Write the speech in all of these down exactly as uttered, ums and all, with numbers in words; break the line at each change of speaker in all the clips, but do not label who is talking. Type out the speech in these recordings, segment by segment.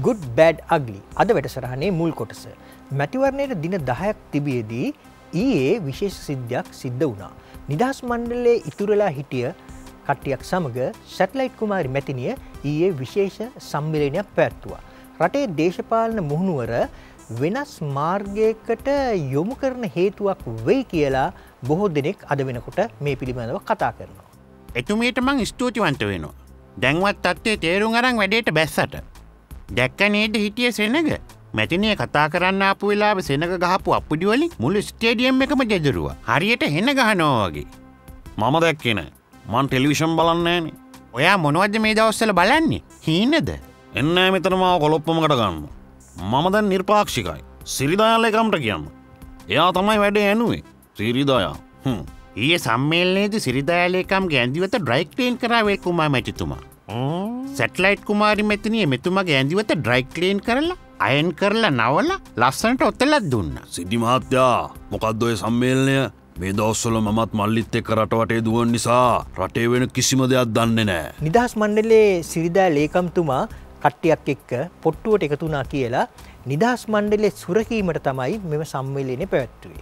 good bad ugly අද වැඩසටහනේ මුල් කොටස. මැතිවරණයට දින දහයක් තිබියදී ඊයේ විශේෂ සිද්ධියක් සිද්ධ වුණා. නිදහස් මණ්ඩලයේ ඉතුරුලා හිටිය කට්ටියක් සමග සැටලයිට් කුමාරි මැතිනිය ඊයේ විශේෂ සම්මේලනයක් පැවැත්තුවා. රටේ දේශපාලන මුහුණුවර වෙනස් මාර්ගයකට යොමු කරන හේතුවක් වෙයි කියලා බොහෝ දෙනෙක් අද වෙනකොට මේ පිළිබඳව කතා කරනවා.
එතුමියට මං ස්තුතිවන්ත වෙනවා. දැන්වත් තත්ත්වයේ තේරුම් අරන් වැඩේට බැස්සට. දැක්ක නේද හිටියේ සෙනග? මැතිනිය කතා කරන්න ආපු වෙලාවේ සෙනග ගහපු අප්පුඩි වලින් මුළු ස්ටේඩියම් එකම දෙදරුවා. හරියට හෙන ගහනවා වගේ.
මම දැක්කේ නෑ. මං ටෙලිවිෂන් බලන්නේ නෑනේ.
ඔයා මොනවද මේ දවස්වල බලන්නේ? හීනද?
එන්නේ මෙතන මාව කොලොප්පමකට ගන්න. මම දැන් නිර්පාක්ෂිකයි. සිරිදායල එකම්ට කියන්න. එයා තමයි වැඩේ ඇනුවේ. සිරිදායා. හ්ම්.
ඊයේ සම්මේලනයේදී සිරිදායල එකම්ගේ ඇඳිවත ඩ්‍රයි ක්ලීන් කරා වේ කුමාර මැතිතුමා. සැටලයිට් කුමාරි මැතිනිය මෙතුමාගේ ඇඳිවත ඩ්‍රයි ක්ලීන් කරලා අයන් කරලා නවලා ලස්සනට ඔතලක් දුන්නා.
සිද්ධි මහත්තයා මොකද්ද ඔය සම්මේලනය? මේ දවස්වල මමත් මල්ලිත් එක්ක රට වටේ දුවන නිසා රටේ වෙන කිසිම දෙයක් දන්නේ නැහැ.
නිදහස් මණ්ඩලයේ සිරිදා ලේකම්තුමා කට්ටියක් එක්ක පොට්ටුවට එකතු වුණා කියලා නිදහස් මණ්ඩලයේ සුරකීමට තමයි මෙම සම්මේලනය පැවැත්වුවේ.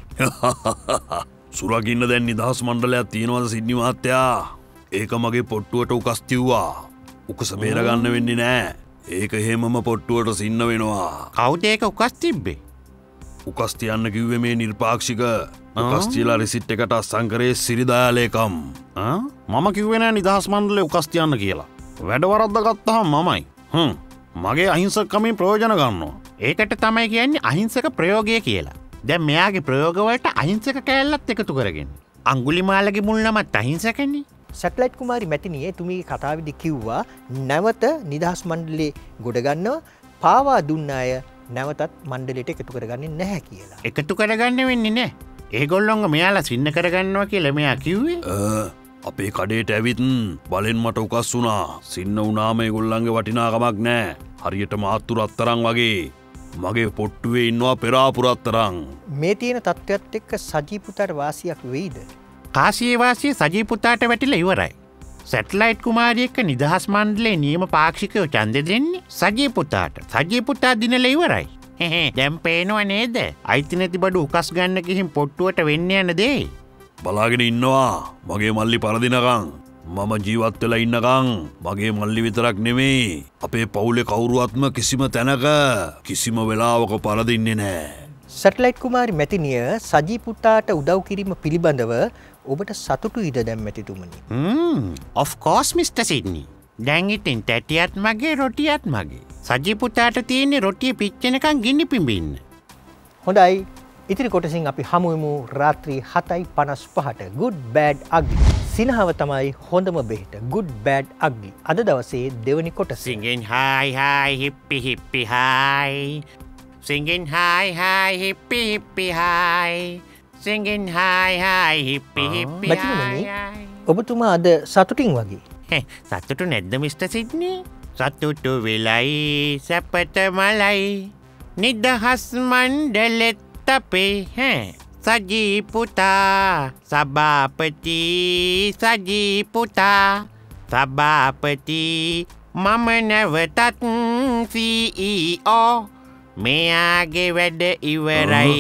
සුරකින්න දැන් නිදහස් මණ්ඩලයක් තියෙනවද සිද්ධි මහත්තයා? ඒක මගේ පොට්ටුවට උකස් තිව්වා. උකස බේරගන්න වෙන්නේ නැහැ. ඒක එහෙමම පොට්ටුවට සින්න වෙනවා.
කවුද ඒක උකස් තිබ්බේ?
උකස් තියන්න කිව්වේ මේ නිර්පාක්ෂික උකස් තියලා රිසිට් එකට අස්සම් කරේ සිරිදායලේකම්. මම කිව්වේ නෑ නිදහස් මණ්ඩලේ උකස් තියන්න කියලා. වැඩ වරද්ද ගත්තාම මමයි. හ්ම්. මගේ අහිංසකකමින් ප්‍රයෝජන ගන්නවා.
ඒකට තමයි කියන්නේ අහිංසක ප්‍රයෝගය කියලා. දැන් මෙයාගේ ප්‍රයෝග වලට අහිංසක කෑල්ලත් එකතු කරගෙන. අඟුලිමාලගේ මුල් නමත් අහිංසකනේ.
සැටලයිට් කුමාරි මැතිනිය එතුමියගේ කතාවේදී කිව්වා නැවත නිදහස් මණ්ඩලයේ ගොඩ ගන්නව පාවා දුන්න අය නැවතත් මණ්ඩලයට එකතු කරගන්නේ නැහැ කියලා.
එකතු කරගන්න වෙන්නේ නැහැ. ඒගොල්ලොන්ව මෙයාලා සින්න කරගන්නවා කියලා මෙයා කිව්වේ.
අපේ කඩේට ඇවිත් බලෙන් මට උකස් වුණා. සින්න වුණාම ඒගොල්ලන්ගේ වටිනාකමක් නැහැ. හරියට මාත්තු රත්තරන් වගේ. මගේ පොට්ටුවේ ඉන්නවා පෙරාපු රත්තරන්.
මේ තියෙන තත්ත්වයක් එක්ක සජී පුතාට වාසියක් වෙයිද?
කාසියේ වාසිය සජී පුතාට වැටිලා ඉවරයි. සැටලයිට් කුමාරිය එක්ක නිදහස් මණ්ඩලයේ නියම පාක්ෂිකයෝ ඡන්දෙ දෙන්නේ සජී පුතාට. සජී පුතා දිනලා ඉවරයි. හෙහෙ දැන් පේනව නේද? අයිති නැති බඩු උකස් ගන්න ගිහින් පොට්ටුවට වෙන්න යන දේ.
බලාගෙන ඉන්නවා මගේ මල්ලි පරදිනකම්. මම ජීවත් වෙලා ඉන්නකම් මගේ මල්ලි විතරක් නෙමෙයි අපේ පවුලේ කවුරුවත්ම කිසිම තැනක කිසිම වෙලාවක පරදින්නේ නැහැ.
සැටලයිට් කුමාරි මැතිනිය සජී පුතාට උදව් කිරීම පිළිබඳව ඔබට සතුටුයිද දැන් මැතිතුමනි?
Hmm of course mister Sydney. දැන් ඉතින් තැටියත් මගේ රොටියත් මගේ. සජී පුතාට තියෙන්නේ රොටිය පිච්චෙනකන් ගිනි පිඹින්න.
හොඳයි. ඉතිරි කොටසින් අපි හමු වෙමු රාත්‍රී හතයි පනස් පහට good bad ugly. සිනහව තමයි හොඳම බෙහෙත. good bad ugly. අද දවසේ දෙවනි කොටස.
Singing hi hi hippie hippie hi. Singing hi hi hippie hippie hi. Singing hi hi hippie hippie hi.
ඔබතුමා අද සතුටින් වගේ.
සතුටු නැද්ද මිස්ටර් සිඩ්නි? සතුටු වෙලයි සැපත මලයි නිදහස් මණ්ඩලෙත් අපේ හැ සජී පුතා සභාපති සජී පුතා සභාපති මම නැවතත් සී ඊ ඕ මෙයාගේ වැඩ ඉවරයි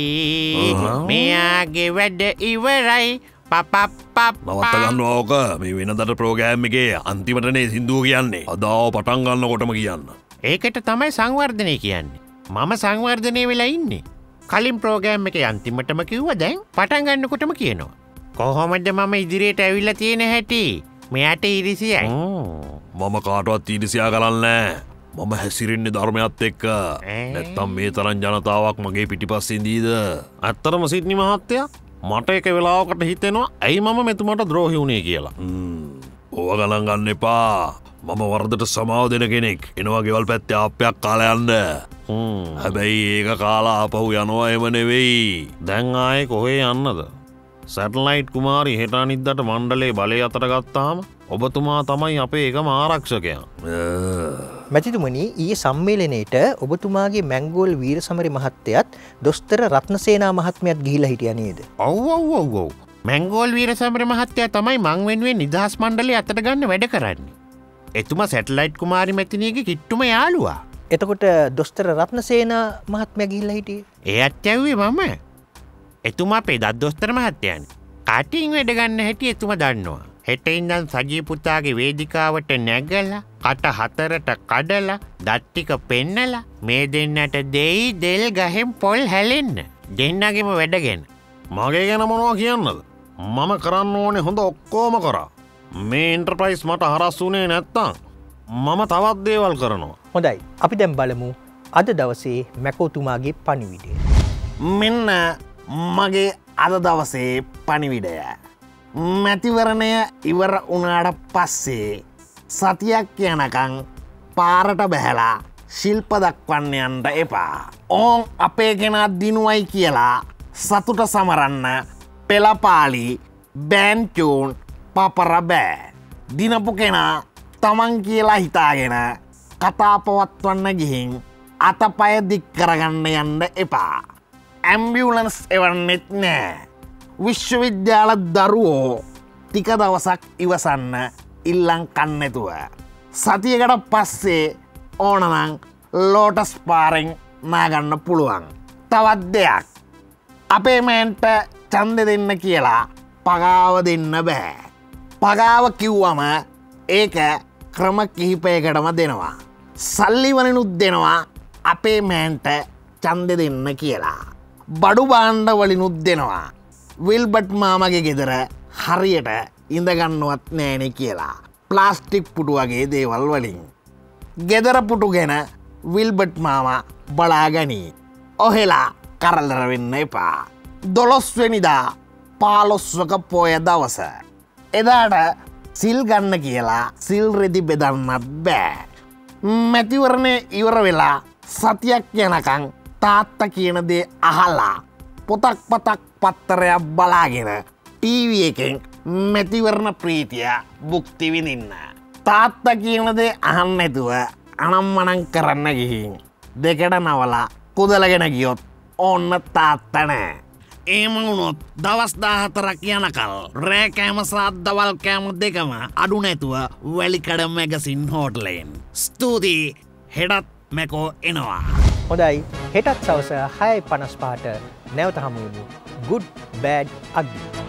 මෙයාගේ වැඩ ඉවරයි පපප්පප්
නවත්ත ගන්නවා ඕක. මේ වෙනදට ප්‍රෝග්‍රෑම් එකේ අන්තිමටනේ සින්දුව කියන්නේ. අදාව පටන් ගන්නකොටම කියන්න.
ඒකට තමයි සංවර්ධනය කියන්නේ. මම සංවර්ධනය වෙලා ඉන්නේ. කලින් ප්‍රෝග්‍රෑම් එකේ අන්තිමටම කිව්වා දැන් පටන් ගන්නකොටම කියනවා. කොහොමද මම ඉදිරියට ඇවිල්ලා තියෙන හැටි? මෙයාට ඊරිසියයි.
මම කාටවත් ඊරිසියා කරන්නේ මම හැසිරෙන්නේ ධර්මයත් එක්ක. නැත්තම් මේ තරම් ජනතාවක් මගේ පිටිපස්සේ ඉඳීද? ඇත්තටම සිඩ්නි මහත්තයා මට එක වෙලාවකට හිතෙනවා ඇයි මම මෙතුමට ද්‍රෝහි වුණේ කියලා. ඕව ගණන් ගන්න එපා. මම වරදට සමාව දෙන කෙනෙක්. එනවා ගෙවල් පැත්තේ ආප්පයක් කාලා යන්න. හැබැයි ඒක කාලා ආපහු යනවා එම නෙවෙයි. දැන් ආයේ කොහේ යන්නද? සැටලයිට් කුමාරි හෙට අනිද්දාට මණ්ඩලයේ බලය අතට ගත්තාම ඔබතුමා තමයි අපේ එකම ආරක්ෂකයා.
මැතිතුමනි ඊයේ සම්මේලනයේට ඔබතුමාගේ මැංගෝල් වීරසමරි මහත්තයත් දොස්තර රත්නසේනා මහත්මයාත් ගිහිලා හිටියා නේද?
ඔව් ඔව් ඔව් ඔව්. මැංගෝල් වීරසමරි මහත්තයා තමයි මං වෙනුවෙන් නිදහස් මණ්ඩලයේ අතට ගන්න වැඩ කරන්නේ. එතුමා සැටලයිට් කුමාරි මැතිනියගේ කිට්ටුම යාළුවා.
එතකොට දොස්තර රත්නසේන මහත්මයා ගිහිල්ලා හිටියේ.
එයත් ඇව්වේ මම. එතුමා අපේ දත් දොස්තර මහත්තයානේ. කටින් වැඩ ගන්න හැටි එතුමා දන්නවා. හෙට ඉඳන් සජී පුතාගේ වේදිකාවට නැගලා කට හතරට කඩලා දත් ටික පෙන්නලා මේ දෙන්නට දෙයි දෙල් ගහෙන් පොල් හැලෙන්න. දෙන්නගෙම වැඩගෙන.
මගේ ගැන මොනවා කියන්නද? මම කරන්න ඕනේ හොඳ ඔක්කොම කරා. මේ එන්ටර්ප්‍රයිස් මට හරස් වුණේ නැත්තම් මම තවත් දේවල් කරනවා.
හොඳයි. අපි දැන් බලමු අද දවසේ මැකෝතුමාගේ පණිවිඩය.
මෙන්න මගේ අද දවසේ පණිවිඩය. මැතිවරණය ඉවර වුණාට පස්සේ සතියක් යනකම් පාරට බැහැලා ශිල්ප දක්වන්න යන්න එපා. ඕන් අපේ කෙනා දිනුවයි කියලා සතුට සමරන්න පෙළපාලි බෑන්චූන් පපර බෑ. දිනපු කෙනා තමන් කියලා හිතාගෙන කතා පවත්වන්න ගිහින් අතපය දික් කරගන්න යන්න එපා. ඇම්බියුලන්ස් එවන්නෙත් නෑ. විශ්වවිද්‍යාල දරුවෝ ටික දවසක් ඉවසන්න ඉල්ලං කන්නැතුව. සතියකට පස්සේ ඕනනං ලෝටස් පාරෙන් නාගන්න පුළුවන්. තවත් දෙයක්. අපේ මෑන්ට චන්ද දෙන්න කියලා පගාව දෙන්න බෑ. පගාව කිව්වම ඒක ක්‍රම කිහිපයකටම දෙනවා. සල්ලිවලනුත් දෙනවා අපේ මෑන්ට චන්ද දෙන්න කියලා. බඩු බාණ්ඩ වලිනුත් දෙනවා. විල්බට් මාමගේ ගෙදර හරියට ඉඳගන්නවත් නෑනෙ කියලා. ප්ලාස්ටික් පුටු වගේ දේවල් වලින්. ගෙදර පුටු ගැන විල්බට් මාම බලාගනී. ඔහෙලා කරලර වෙන්න එපා. දොළොස්වෙනිදා පාලොස්වක පෝය දවස. එදාට සිල් ගන්න කියලා සිල් රෙදි බෙදන්නත් බෑ. මැතිවරණය ඉවර වෙලා සතියක් යනකං තාත්ත කියන දේ අහලා පොතක් පතක් පත්තරයක් බලාගෙන ටීවී එකෙන් මැතිවරණ ප්‍රීතිය බුක්ති විඳින්න. තාත්ත කියන දේ අහන්න නැතුව අනම්මනං කරන්න ගිහින් දෙකට නවලා කුදලගෙන ගියොත් ඔන්න තාත්ත නෑ.
ඒම වුණොත් දවස් දාහතරක් යනකල් රෑ කෑම සාත් දවල් කෑම දෙකම අඩු නැතුව වැලිකඩ මැගසින් හෝටලයෙන්. ස්තුතියි. හෙටත් මැකෝ එනවා.
හොඳයි. හෙටත් සවස හයයි පනස් පහට නැවත හමුවමු. good bad ugly.